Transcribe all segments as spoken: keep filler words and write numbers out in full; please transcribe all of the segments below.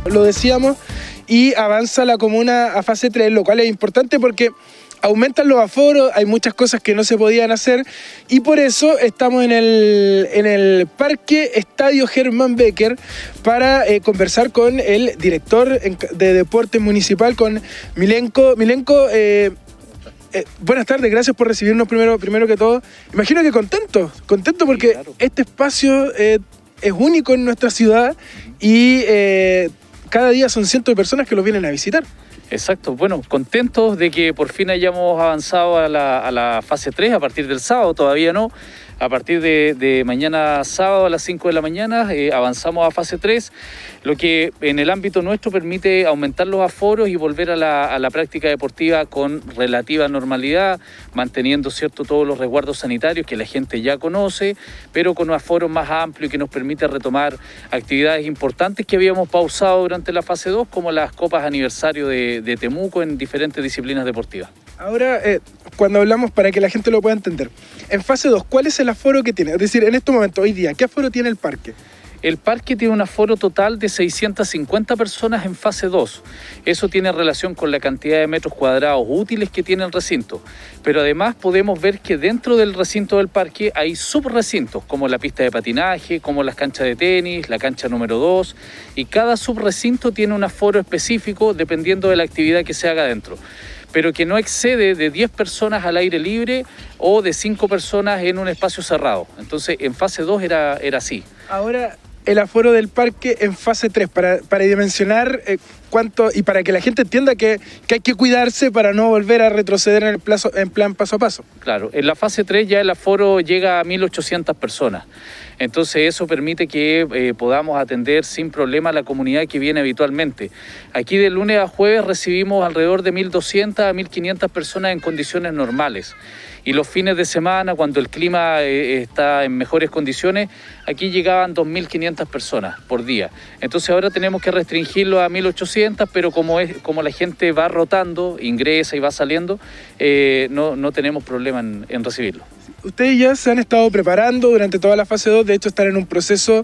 lo decíamos, y avanza la comuna a fase tres, lo cual es importante porque aumentan los aforos, hay muchas cosas que no se podían hacer y por eso estamos en el, en el Parque Estadio Germán Becker para eh, conversar con el director de Deportes Municipal, con Milenko. Milenko, eh, eh, buenas tardes, gracias por recibirnos primero, primero que todo. Imagino que contento, contento porque sí, claro. Este espacio eh, es único en nuestra ciudad y eh, cada día son cientos de personas que lo vienen a visitar. Exacto, bueno, contentos de que por fin hayamos avanzado a la, a la fase tres a partir del sábado, todavía no. A partir de, de mañana sábado a las cinco de la mañana eh, avanzamos a fase tres, lo que en el ámbito nuestro permite aumentar los aforos y volver a la, a la práctica deportiva con relativa normalidad, manteniendo cierto todos los resguardos sanitarios que la gente ya conoce, pero con un aforo más amplio y que nos permite retomar actividades importantes que habíamos pausado durante la fase dos, como las copas aniversario de, de Temuco en diferentes disciplinas deportivas. Ahora, eh, cuando hablamos, para que la gente lo pueda entender, en fase dos, ¿cuál es el aforo que tiene? Es decir, en este momento, hoy día, ¿qué aforo tiene el parque? El parque tiene un aforo total de seiscientas cincuenta personas en fase dos. Eso tiene relación con la cantidad de metros cuadrados útiles que tiene el recinto. Pero además podemos ver que dentro del recinto del parque hay subrecintos, como la pista de patinaje, como las canchas de tenis, la cancha número dos. Y cada subrecinto tiene un aforo específico dependiendo de la actividad que se haga dentro, pero que no excede de diez personas al aire libre o de cinco personas en un espacio cerrado. Entonces, en fase dos era, era así. Ahora, el aforo del parque en fase tres, para, para dimensionar eh, cuánto, y para que la gente entienda que, que hay que cuidarse para no volver a retroceder en el plazo, en plan paso a paso. Claro, en la fase tres ya el aforo llega a mil ochocientas personas. Entonces eso permite que eh, podamos atender sin problema a la comunidad que viene habitualmente. Aquí de lunes a jueves recibimos alrededor de mil doscientas a mil quinientas personas en condiciones normales. Y los fines de semana, cuando el clima eh, está en mejores condiciones, aquí llegaban dos mil quinientas personas por día. Entonces ahora tenemos que restringirlo a mil ochocientas, pero como, es, como la gente va rotando, ingresa y va saliendo, eh, no, no tenemos problema en, en recibirlo. Ustedes ya se han estado preparando durante toda la fase dos, de hecho están en un proceso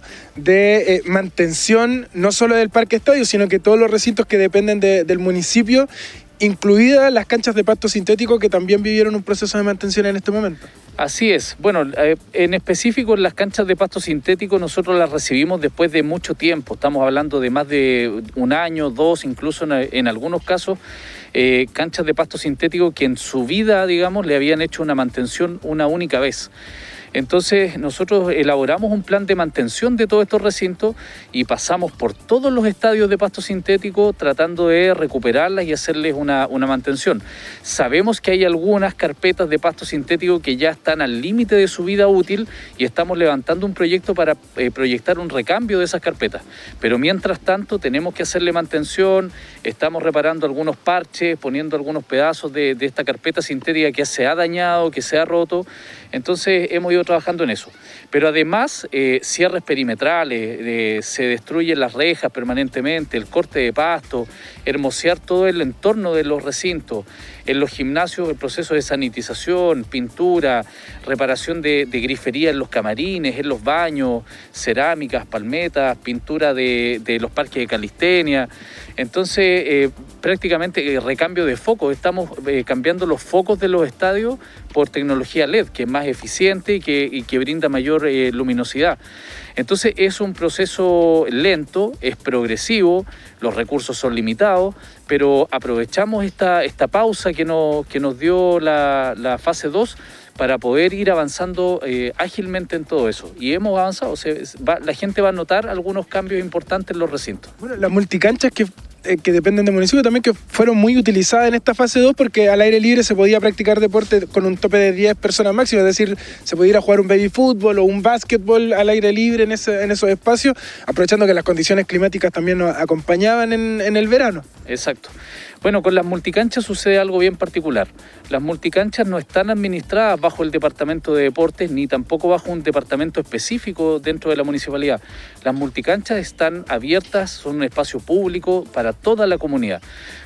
de eh, mantención no solo del Parque Estadio, sino que todos los recintos que dependen de, del municipio, incluidas las canchas de pasto sintético que también vivieron un proceso de mantención en este momento. Así es. Bueno, eh, en específico las canchas de pasto sintético nosotros las recibimos después de mucho tiempo. Estamos hablando de más de un año, dos, incluso en, en algunos casos, eh, canchas de pasto sintético que en su vida, digamos, le habían hecho una mantención una única vez. Entonces nosotros elaboramos un plan de mantención de todos estos recintos y pasamos por todos los estadios de pasto sintético tratando de recuperarlas y hacerles una, una mantención. Sabemos que hay algunas carpetas de pasto sintético que ya están al límite de su vida útil y estamos levantando un proyecto para eh, proyectar un recambio de esas carpetas. Pero mientras tanto tenemos que hacerle mantención, estamos reparando algunos parches, poniendo algunos pedazos de, de esta carpeta sintética que se ha dañado, que se ha roto. Entonces hemos ido trabajando en eso. Pero además, eh, cierres perimetrales, eh, se destruyen las rejas permanentemente, el corte de pasto, hermosear todo el entorno de los recintos. En los gimnasios el proceso de sanitización, pintura, reparación de, de grifería en los camarines, en los baños, cerámicas, palmetas, pintura de, de los parques de calistenia. Entonces, eh, prácticamente eh, recambio de focos. Estamos eh, cambiando los focos de los estadios por tecnología L E D, que es más eficiente y que, y que brinda mayor eh, luminosidad. Entonces es un proceso lento, es progresivo, los recursos son limitados, pero aprovechamos esta, esta pausa que nos, que nos dio la, la fase dos para poder ir avanzando eh, ágilmente en todo eso. Y hemos avanzado, o sea, va, la gente va a notar algunos cambios importantes en los recintos. Bueno, las multicanchas que, eh, que dependen del municipio también, que fueron muy utilizadas en esta fase dos, porque al aire libre se podía practicar deporte con un tope de diez personas máximo, es decir, se podía ir a jugar un baby fútbol o un básquetbol al aire libre en, ese, en esos espacios, aprovechando que las condiciones climáticas también nos acompañaban en, en el verano. Exacto. Bueno, con las multicanchas sucede algo bien particular. Las multicanchas no están administradas bajo el Departamento de Deportes ni tampoco bajo un departamento específico dentro de la municipalidad. Las multicanchas están abiertas, son un espacio público para toda la comunidad.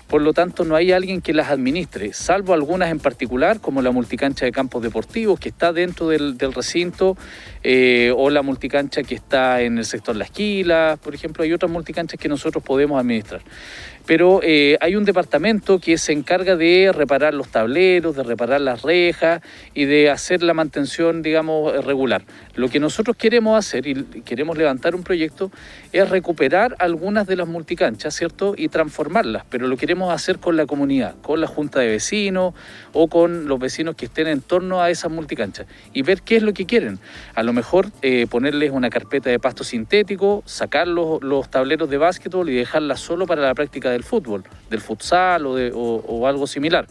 por lo tanto no hay alguien que las administre, salvo algunas en particular, como la multicancha de campos deportivos, que está dentro del, del recinto, eh, o la multicancha que está en el sector La Esquila, por ejemplo, hay otras multicanchas que nosotros podemos administrar. Pero eh, hay un departamento que se encarga de reparar los tableros, de reparar las rejas y de hacer la mantención, digamos, regular. Lo que nosotros queremos hacer, y queremos levantar un proyecto, es recuperar algunas de las multicanchas, ¿cierto? Y transformarlas, pero lo queremos hacer con la comunidad, con la junta de vecinos o con los vecinos que estén en torno a esas multicanchas y ver qué es lo que quieren. A lo mejor eh, ponerles una carpeta de pasto sintético, sacar los, los tableros de básquetbol y dejarlas solo para la práctica de del fútbol, del futsal o, de, o, o algo similar.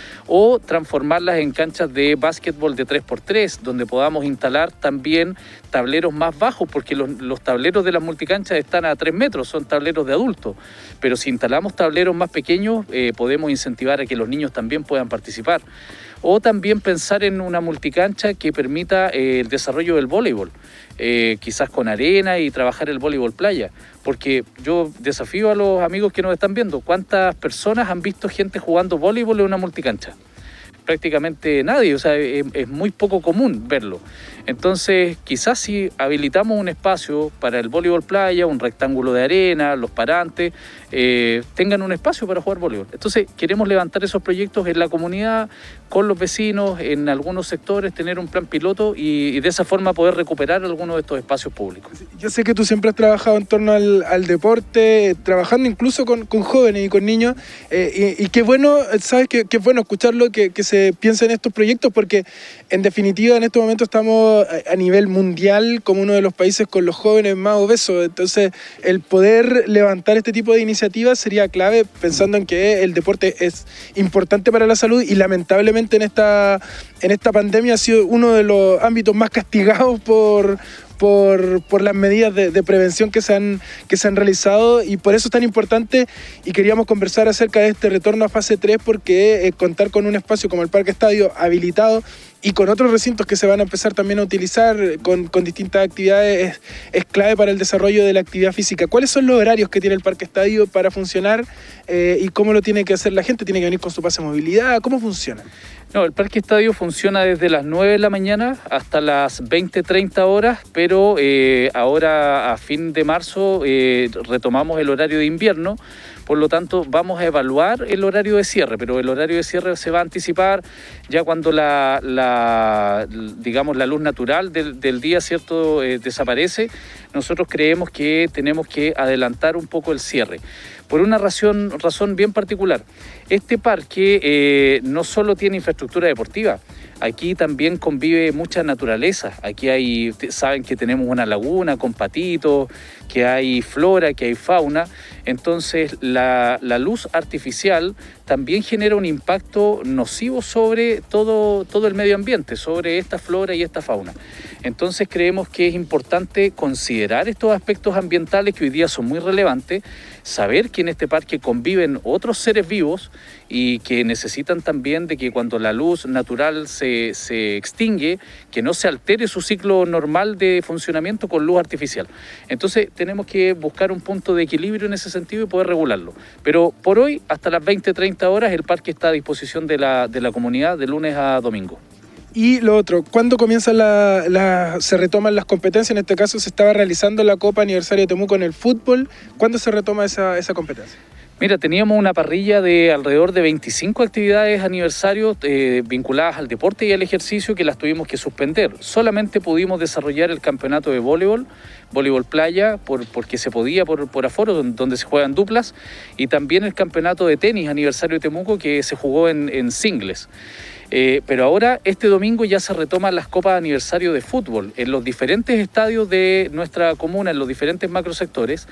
O transformarlas en canchas de básquetbol de tres por tres, donde podamos instalar también tableros más bajos, porque los, los tableros de las multicanchas están a tres metros, son tableros de adultos. Pero si instalamos tableros más pequeños, eh, podemos incentivar a que los niños también puedan participar. O también pensar en una multicancha que permita eh, el desarrollo del voleibol, eh, quizás con arena y trabajar el voleibol playa. Porque yo desafío a los amigos que nos están viendo, ¿cuántas personas han visto gente jugando voleibol en una multicancha? Prácticamente nadie, o sea, es, es muy poco común verlo. Entonces, quizás si habilitamos un espacio para el voleibol playa, un rectángulo de arena, los parantes, eh, tengan un espacio para jugar voleibol. Entonces, queremos levantar esos proyectos en la comunidad, con los vecinos, en algunos sectores, tener un plan piloto y, y de esa forma poder recuperar algunos de estos espacios públicos. Yo sé que tú siempre has trabajado en torno al, al deporte, trabajando incluso con, con jóvenes y con niños, eh, y, y qué bueno, sabes que qué bueno escucharlo, que, que se piensa en estos proyectos, porque en definitiva en este momento estamos a nivel mundial como uno de los países con los jóvenes más obesos. Entonces el poder levantar este tipo de iniciativas sería clave, pensando en que el deporte es importante para la salud y lamentablemente en esta, en esta pandemia ha sido uno de los ámbitos más castigados por... Por, por las medidas de, de prevención que se, han, que se han realizado, y por eso es tan importante, y queríamos conversar acerca de este retorno a fase tres, porque eh, contar con un espacio como el Parque Estadio habilitado y con otros recintos que se van a empezar también a utilizar con, con distintas actividades es, es clave para el desarrollo de la actividad física. ¿Cuáles son los horarios que tiene el Parque Estadio para funcionar eh, y cómo lo tiene que hacer la gente? ¿Tiene que venir con su pase de movilidad? ¿Cómo funciona? No, el Parque Estadio funciona desde las nueve de la mañana hasta las veinte, treinta horas, pero eh, ahora a fin de marzo eh, retomamos el horario de invierno. Por lo tanto, vamos a evaluar el horario de cierre, pero el horario de cierre se va a anticipar ya cuando la, la digamos, la luz natural del, del día, ¿cierto?, eh, desaparece. Nosotros creemos que tenemos que adelantar un poco el cierre, por una razón, razón bien particular. Este parque eh, no solo tiene infraestructura deportiva, aquí también convive mucha naturaleza. Aquí hay, saben que tenemos una laguna con patitos, que hay flora, que hay fauna. Entonces la, la luz artificial también genera un impacto nocivo sobre todo, todo el medio ambiente, sobre esta flora y esta fauna. Entonces creemos que es importante considerar estos aspectos ambientales que hoy día son muy relevantes, saber que en este parque conviven otros seres vivos y que necesitan también de que cuando la luz natural se, se extingue, que no se altere su ciclo normal de funcionamiento con luz artificial. Entonces tenemos que buscar un punto de equilibrio en ese sentido y poder regularlo. Pero por hoy, hasta las veinte, treinta horas, el parque está a disposición de la, de la comunidad de lunes a domingo. Y lo otro, ¿cuándo comienzan la, la, se retoman las competencias? En este caso se estaba realizando la Copa Aniversario de Temuco en el fútbol. ¿Cuándo se retoma esa, esa competencia? Mira, teníamos una parrilla de alrededor de veinticinco actividades aniversarios eh, vinculadas al deporte y al ejercicio que las tuvimos que suspender. Solamente pudimos desarrollar el campeonato de voleibol, voleibol playa, por, porque se podía por, por aforo, donde, donde se juegan duplas, y también el campeonato de tenis aniversario de Temuco, que se jugó en, en singles. Eh, pero ahora, este domingo, ya se retoman las copas de aniversario de fútbol en los diferentes estadios de nuestra comuna, en los diferentes macrosectores,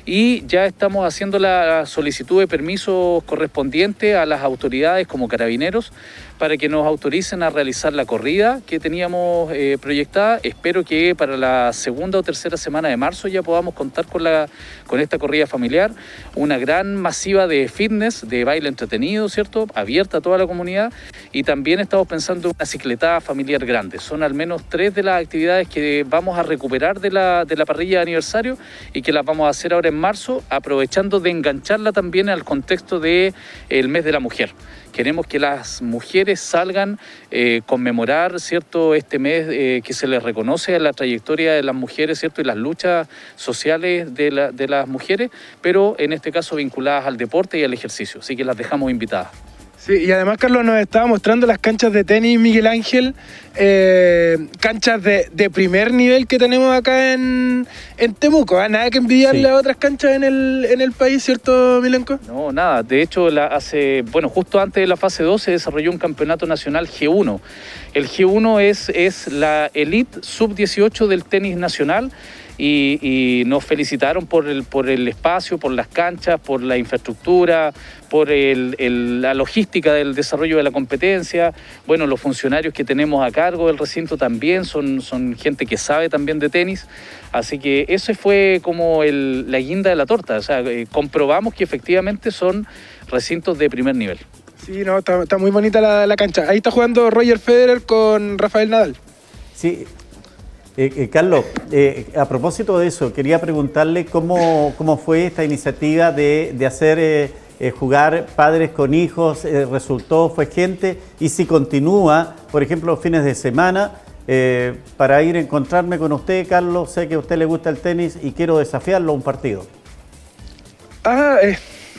y ya estamos haciendo la solicitud de permisos correspondiente a las autoridades como Carabineros para que nos autoricen a realizar la corrida que teníamos eh, proyectada. Espero que para la segunda o tercera semana de marzo ya podamos contar con, la, con esta corrida familiar, una gran masiva de fitness, de baile entretenido, ¿cierto? Abierta a toda la comunidad, y también estamos pensando en una cicletada familiar grande. Son al menos tres de las actividades que vamos a recuperar de la, de la parrilla de aniversario y que las vamos a hacer ahora en marzo, aprovechando de engancharla también al contexto del mes de la mujer. Queremos que las mujeres salgan eh, conmemorar, ¿cierto?, este mes eh, que se les reconoce a la trayectoria de las mujeres, ¿cierto?, y las luchas sociales de, la, de las mujeres, pero en este caso vinculadas al deporte y al ejercicio. Así que las dejamos invitadas. Sí, y además Carlos nos estaba mostrando las canchas de tenis Miguel Ángel, eh, canchas de, de primer nivel que tenemos acá en, en Temuco, ¿eh? Nada que envidiarle sí. a otras canchas en el, en el país, ¿cierto, Milenko? No, nada, de hecho la hace, bueno, justo antes de la fase dos se desarrolló un campeonato nacional G uno. El G uno es, es la elite sub dieciocho del tenis nacional. Y, y nos felicitaron por el, por el espacio, por las canchas, por la infraestructura, por el, el, la logística del desarrollo de la competencia. Bueno, los funcionarios que tenemos a cargo del recinto también son, son gente que sabe también de tenis. Así que eso fue como el, la guinda de la torta. O sea, eh, comprobamos que efectivamente son recintos de primer nivel. Sí, no, está, está muy bonita la, la cancha. Ahí está jugando Roger Federer con Rafael Nadal. Sí. Eh, eh, Carlos, eh, a propósito de eso, quería preguntarle cómo, cómo fue esta iniciativa de, de hacer eh, eh, jugar padres con hijos, eh, resultó, fue gente, y si continúa, por ejemplo, los fines de semana, eh, para ir a encontrarme con usted, Carlos, sé que a usted le gusta el tenis y quiero desafiarlo a un partido. Ah, eh.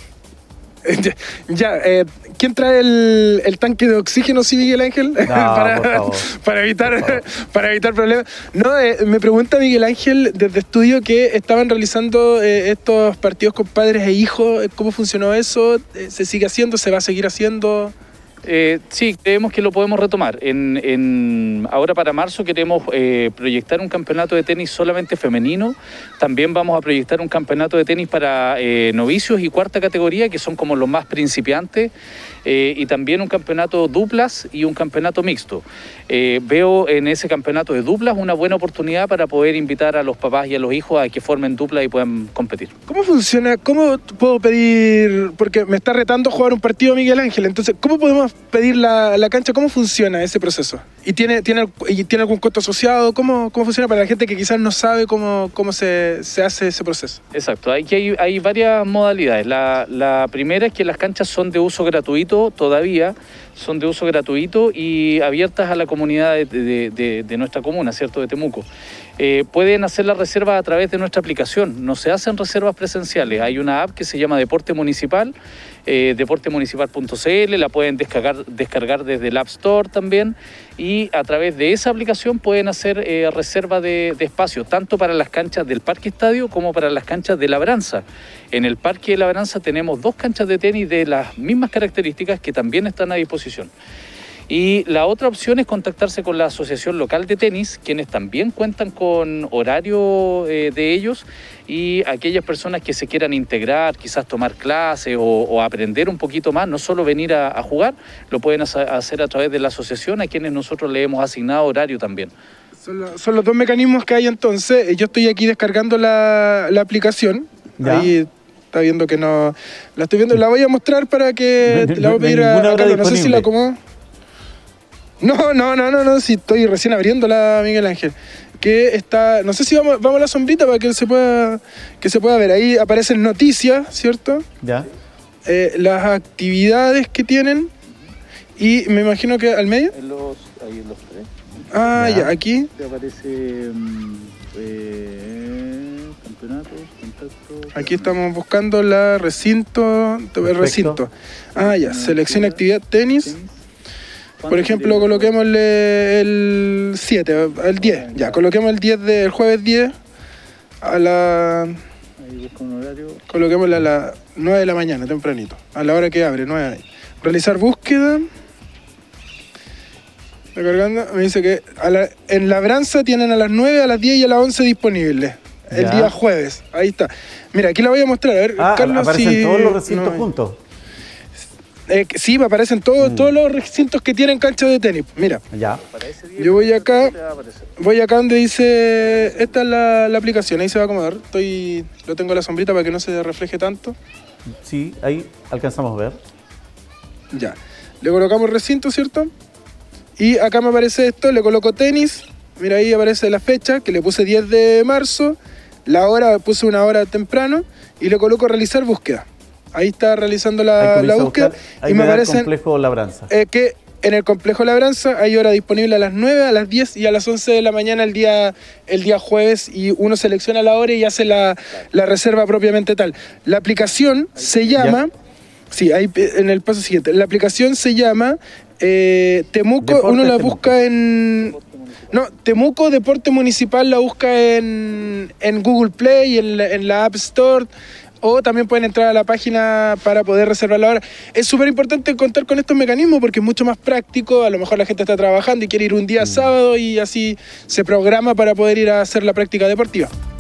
Ya, ya eh, ¿quién trae el, el tanque de oxígeno, sí, Miguel Ángel? No, para, por favor, para, evitar, por favor. para evitar problemas. No, eh, me pregunta Miguel Ángel desde estudio que estaban realizando eh, estos partidos con padres e hijos. ¿Cómo funcionó eso? ¿Se sigue haciendo? ¿Se va a seguir haciendo? Eh, sí, creemos que lo podemos retomar. En, en, ahora para marzo queremos eh, proyectar un campeonato de tenis solamente femenino. También vamos a proyectar un campeonato de tenis para eh, novicios y cuarta categoría, que son como los más principiantes. Eh, y también un campeonato duplas y un campeonato mixto. Eh, veo en ese campeonato de duplas una buena oportunidad para poder invitar a los papás y a los hijos a que formen dupla y puedan competir. ¿Cómo funciona? ¿Cómo puedo pedir? Porque me está retando a jugar un partido Miguel Ángel, entonces, ¿cómo podemos pedir la, la cancha? ¿Cómo funciona ese proceso? ¿Y tiene, tiene, y tiene algún costo asociado? ¿Cómo, cómo funciona para la gente que quizás no sabe cómo, cómo se, se hace ese proceso? Exacto, aquí hay, hay varias modalidades. La, la primera es que las canchas son de uso gratuito todavía, son de uso gratuito y abiertas a la comunidad de, de, de, de nuestra comuna, ¿cierto?, de Temuco. Eh, pueden hacer la reserva a través de nuestra aplicación, no se hacen reservas presenciales, hay una app que se llama Deporte Municipal, eh, deporte municipal punto c l, la pueden descargar, descargar desde el App Store también, y a través de esa aplicación pueden hacer eh, reserva de, de espacio, tanto para las canchas del Parque Estadio como para las canchas de Labranza. En el Parque de Labranza tenemos dos canchas de tenis de las mismas características que también están a disposición. Y la otra opción es contactarse con la Asociación Local de Tenis, quienes también cuentan con horario eh, de ellos, y aquellas personas que se quieran integrar, quizás tomar clases o, o aprender un poquito más, no solo venir a, a jugar, lo pueden hacer a través de la asociación, a quienes nosotros le hemos asignado horario también. Son, lo, son los dos mecanismos que hay entonces. Yo estoy aquí descargando la, la aplicación. ¿Ya? Ahí está viendo que no... La estoy viendo, la voy a mostrar para que... No, la voy a pedir a, a Carlos, no sé si la acomodo. No, no, no, no, no, si estoy recién abriéndola, Miguel Ángel. Que está, no sé si vamos, vamos a la sombrita para que se pueda, que se pueda ver. Ahí aparecen noticias, ¿cierto? Ya. Eh, las actividades que tienen y me imagino que al medio. En los, ahí en los tres. Ah, ya, ya aquí. Te aparece eh, campeonatos, contactos. Aquí estamos buscando la recinto, el recinto. Ah, ya, selección actividad tenis. tenis. Por ejemplo, coloquémosle el siete, el diez, ya, coloquemos el diez del jueves diez a la... Ahí busco un horario. Coloquémosle a las nueve de la mañana, tempranito, a la hora que abre, nueve. Realizar búsqueda. Recargando, me dice que a la, en Labranza tienen a las nueve, a las diez y a las once disponibles. El ya. Día jueves, ahí está. Mira, aquí la voy a mostrar, a ver, ah, Carlos, aparecen si... todos los recintos no, juntos. Eh, sí, me aparecen todos, Mm. todos los recintos que tienen canchas de tenis. Mira, Ya. yo voy acá, voy acá donde dice, esta es la, la aplicación, ahí se va a acomodar. Estoy, lo tengo en la sombrita para que no se refleje tanto. Sí, ahí alcanzamos a ver. Ya, le colocamos recinto, ¿cierto? Y acá me aparece esto, le coloco tenis. Mira, ahí aparece la fecha, que le puse diez de marzo. La hora, puse una hora temprano. Y le coloco realizar búsqueda. Ahí está realizando Ahí la, comienza la a búsqueda. buscar. Ahí Y me me da el aparecen complejo Labranza. eh, que en el complejo Labranza hay hora disponible a las nueve, a las diez y a las once de la mañana el día, el día jueves. Y uno selecciona la hora y hace la, la reserva propiamente tal. La aplicación se llama... Sí, ahí en el paso siguiente. La aplicación se llama eh, Temuco. Deportes Uno la Temuco. busca en... No, Temuco Deporte Municipal la busca en, en Google Play, en la, en la App Store, o también pueden entrar a la página para poder reservar la hora. Es súper importante contar con estos mecanismos porque es mucho más práctico. A lo mejor la gente está trabajando y quiere ir un día sábado y así se programa para poder ir a hacer la práctica deportiva.